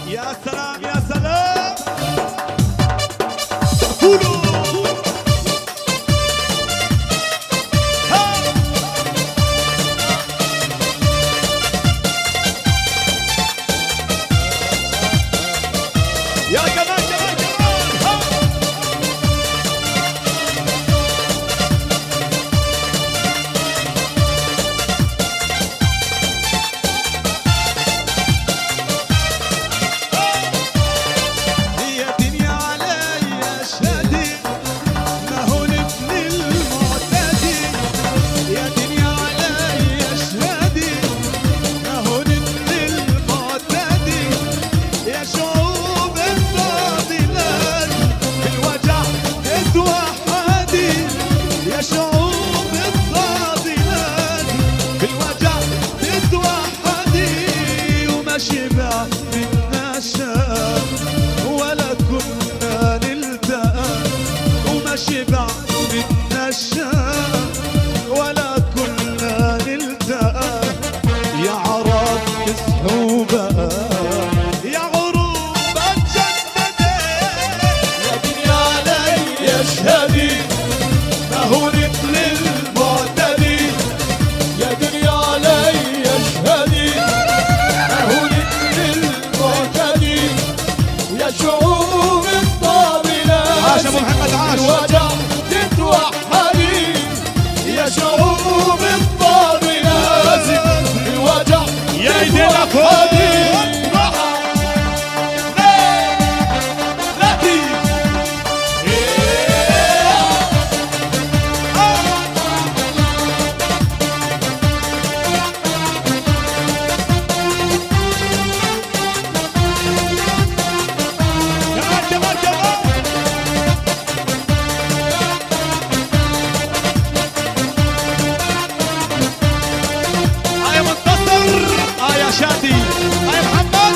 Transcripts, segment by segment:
يا سلام يا سلام قولوا يا كمان كمان كمان هي دنيا علي اشهدي ما هو ابن المعتدي يا دنيا علي اشهدي ما هو ابن المعتدي يا شعوب الفاضلات بالوجع تتوحدي يا شعوب الفاضلات بالوجع تتوحدي وما شبع منا شاب ولا كنا نلتقى وما شبع منا شاب ولا كنا نلتقى يا عرب اصحوا بقى يا غروب اتجددي يا دنيا علي اشهدي ما هو مثل المعتدي يا دنيا علي اشهدي ما هو مثل المعتدي يا شعوب الطابلات عاش ابو محمد عاش الوجع تتوحدي يا شعوب الطابلات الوجع يا ايدينا فوق شادي يا محمد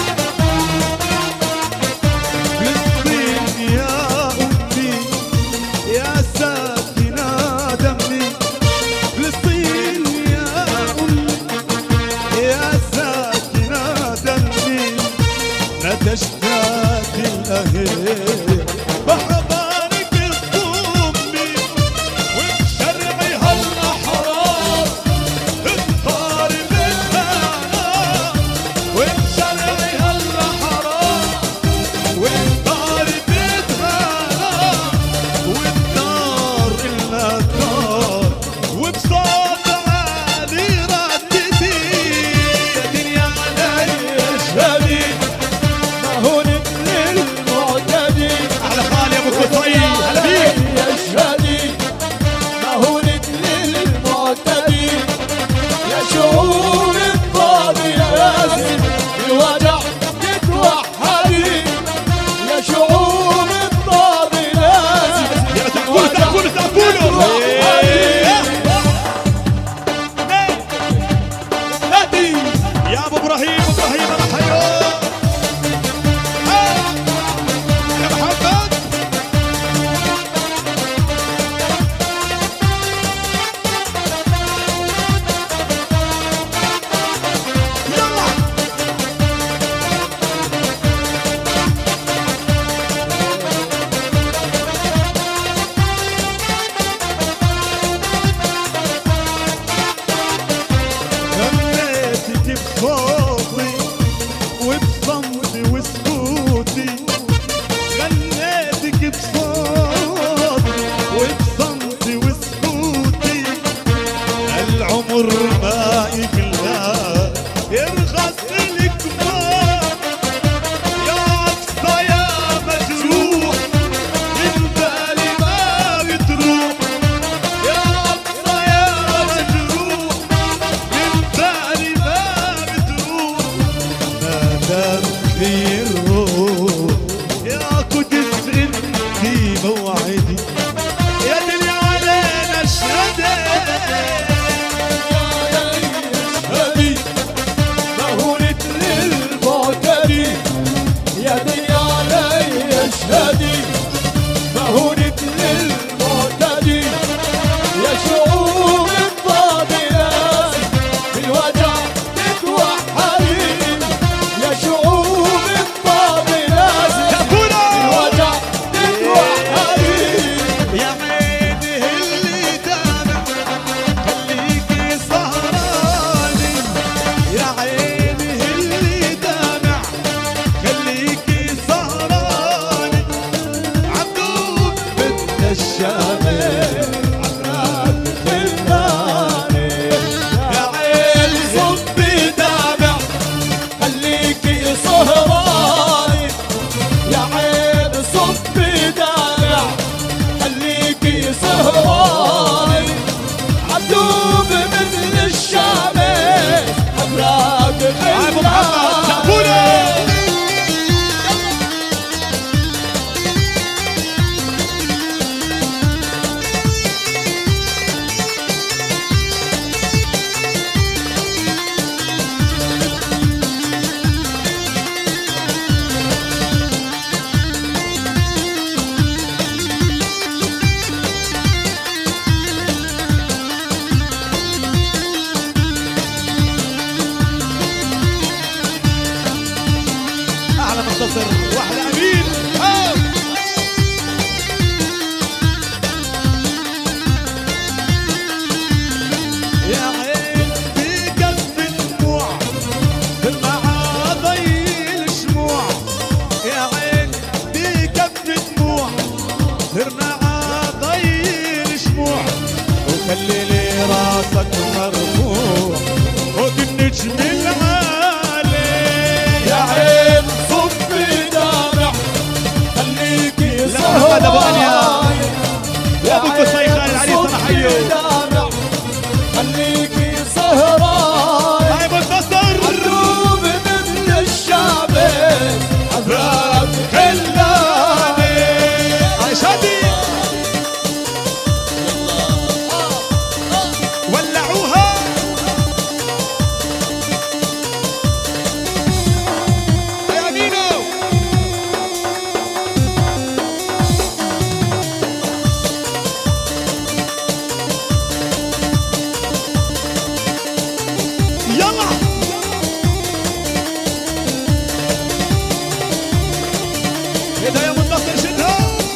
فلسطين يا أمي يا ساكنة دمي فلسطين يا أمي يا ساكنة دمي نتشتاق الأهل بحضانك الضمي وبشرعي هالأحرار اختار يا ابو ابراهيم ابراهيم انا حيو يا محمد يلا غنيتك بصوتي وبصمتي وسكوتي غنيتك بصوتي وبصمتي وسكوتي العمر ما يقلى يرخص لك ما يا أقصى يا مجروح من بالي ما بتروح يا أقصى يا مجروح من بالي ما بتروح ما دام في الروح يا قدس انتي موعدي يا دنيا علينا اشهدي يا دنيا علي اشهدي مهونة للمعتدي يا شعوب الطابلات بالوجع تتوحدي يا شعوب الطابلات محمد ابو انيا يا ابو قصي خالد العريس انا حيو خليكي سهران هاي منتصر عدوب من الشعب عذاب خلاني هاي شادي ولعوها يا امينو يلا ايدها يا منتصر شدها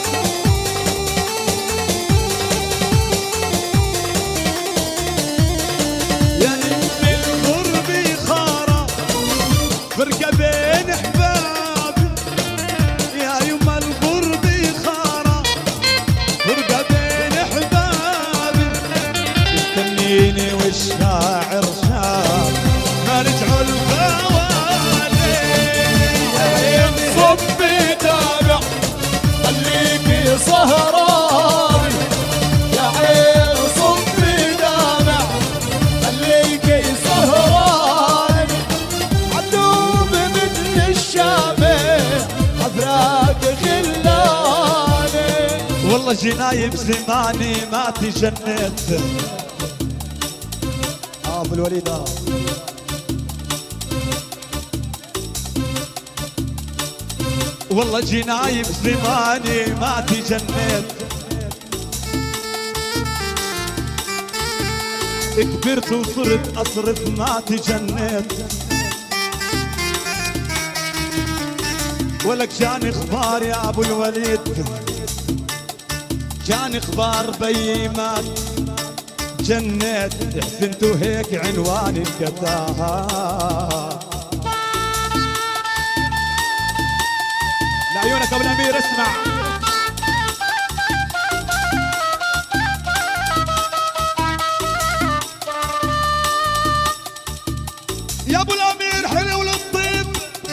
يا ابن الغرب خارة فرقة بين احبابي يا يما الغرب خارة فرقة بين احبابي استنيني والشاعر شاب ما رجعوا الغوالي صبي تابع خليكي سهران يا عين صبي تابع خليكي سهران عدوب من الشامع عذراك خلاني والله جناي بزماني ما تجنيت ابو الوليد والله جناي بزماني ما تجنيت كبرت وصرت اصرف ما تجنيت ولك جاني اخبار يا ابو الوليد جاني اخبار بيي مات جنيت حسنت وهيك عنواني انقطاها لعيونك ابو الامير اسمع يا ابو الامير حلو للطيب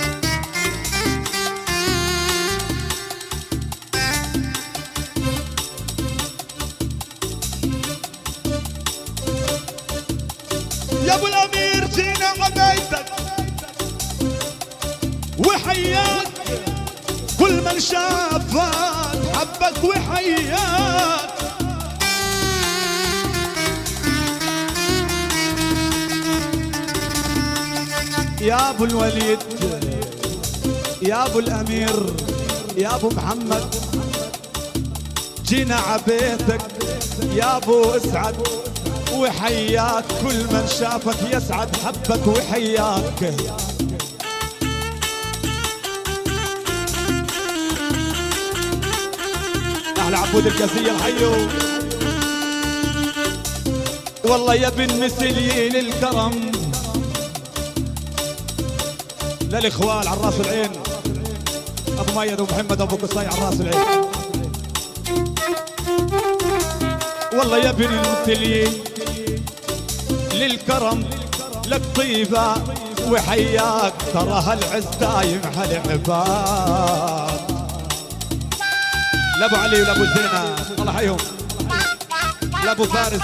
يا ابو الامير جينا عبيتك وحياك كل من شافك حبك وحياك يا ابو الوليد يا ابو الامير يا ابو محمد جينا عبيتك يا ابو اسعد وحياك كل من شافك يسعد حبك وحياك اهل عبود الكاسية الحيو والله يا ابن مسلي للكرم للاخوال على راس العين ابو ميد ومحمد ابو قصي على راس العين والله يا ابن المسلي للكرم لك طيبة وحياك ترى هالعز دايم هالعباد لابو علي ولابو زينة الله حيهم لابو فارس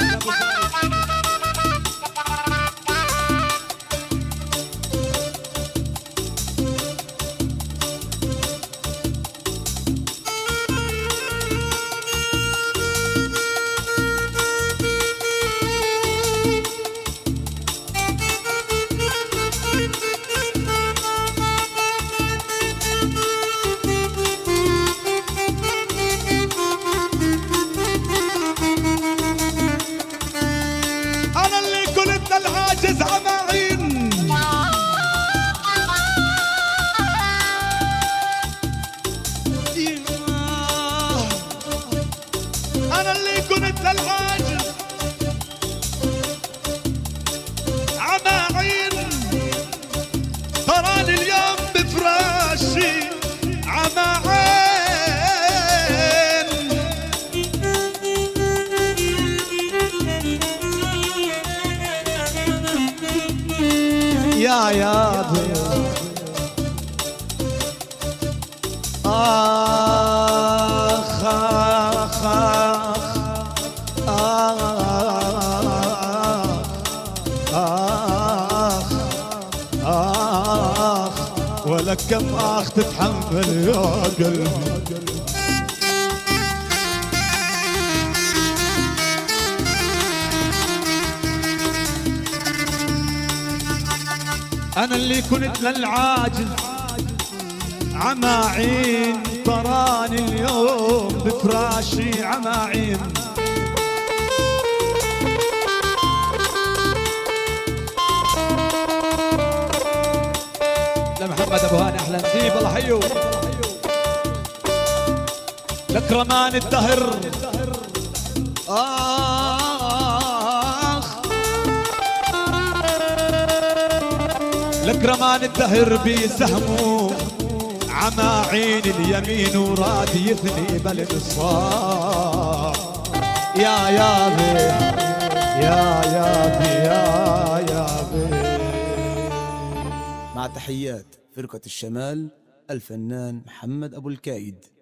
يا لك كم اخ تتحمل يا قلبي. انا اللي كنت للعاجز عماعين تراني اليوم بفراشي عماعين. لمحمد ابو هاني احلى نسيب الله حيو. لك رمان الدهر لك رمان الدهر بسهمه عماعين اليمين وراد يثني بالانصاع. يا بي يا بي. مع تحيات فرقة الشمال الفنان محمد أبو الكايد.